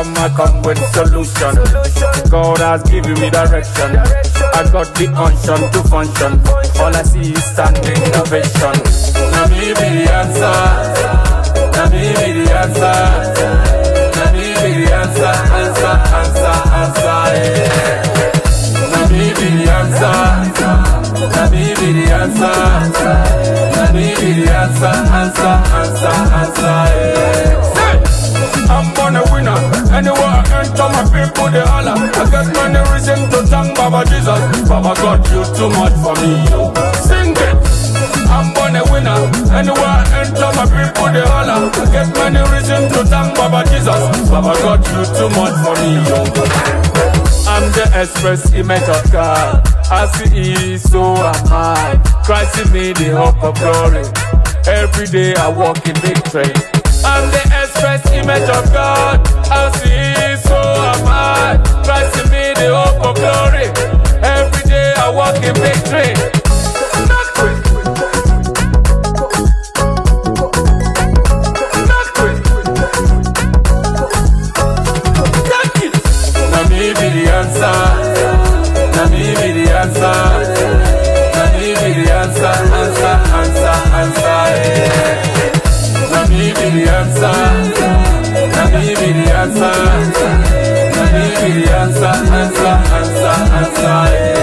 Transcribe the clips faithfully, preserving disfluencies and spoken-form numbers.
come, I come with solution. God has given me direction. I got the unction to function. All I see is standing innovation. Now me be the answer. Now me be the answer. Now me be the answer, answer, answer, answer. Yeah. Now me be the answer. Now me be the answer. Now me be the answer, answer, answer, answer. Yeah. I'm born a winner. Anywhere I enter, my people they holler. I got many reasons to thank Baba Jesus. Baba God, you too much for me. Sing it. I'm born a winner. Anywhere I enter, my people they holler. I get many reasons to thank Baba Jesus. Baba God, you too much for me. I'm the express image of God. As He is, so am I. Christ in me, the hope of glory. Every day I walk in victory. I'm the express image of God. As He is, so am I. Christ in me, the hope of glory. Every day I walk in victory. Not quit. Not quit. Take it. Now me be the answer. Now me be the answer. Now me be the answer. Answer, answer, answer. Yeah. Now me be the answer. Now me be the answer. Now me be the answer. Answer, answer, answer.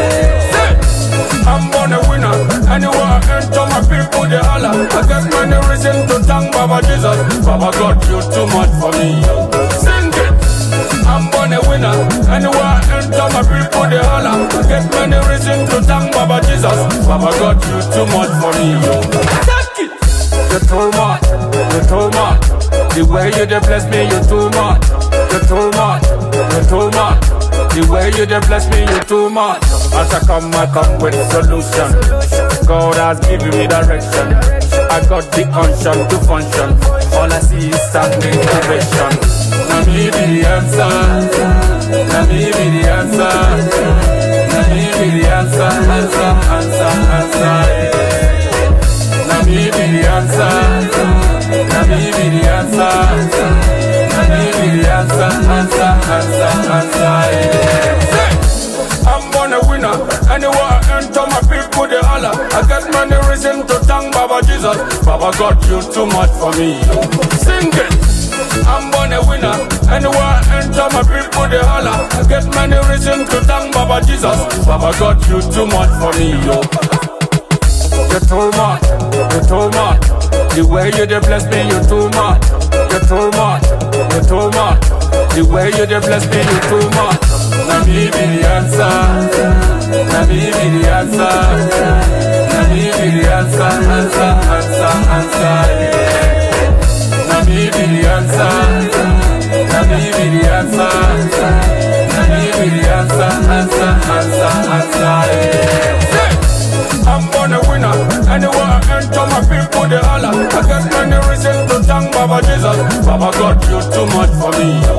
Yeah. I'm born a winner. Anywhere I enter, my people they holler. I got many reasons to thank Baba Jesus. Baba God, you too much for me. Sing it. I'm born a winner. Anywhere I enter, my people they holler. I get many reasons to thank Baba Jesus. Baba God, you too much for me. Take it. You too much. You too much. The way you dey bless me, you too much. You too much. You too much. The way you dey bless me, you too much. As I come, I come with solution. God has given me direction. I got the unction to function. All I see is standing innovation. Now me be the answer. Now me be the answer. Now me be the answer. Answer, answer, answer. Yeah. Now me be the answer. Now me be the answer. Now me be the answer. Answer, answer, answer. Yeah. I'm born a winner. Anywhere I enter, my people they holler. I got many reasons to thank Baba Jesus. Baba God, you too much for me. Sing it. I'm born a winner. Anywhere I enter, my people they holler. I get many reasons to thank Baba Jesus. Baba God, you too much for me. Yo. You too much. You too much. The way you dey bless me, you too much. You too much. You too much. The way you dey bless me, you too much. Now me be the answer. Now me be the answer. Now me be the answer. Answer, answer, answer. Yeah. Now me be the answer. Now me be the answer. Now me be the answer. Answer, answer, answer. Yeah. I'm born a winner. Anywhere I enter, my people they holler. I got many reasons to thank Baba Jesus. Baba God, you too much for me.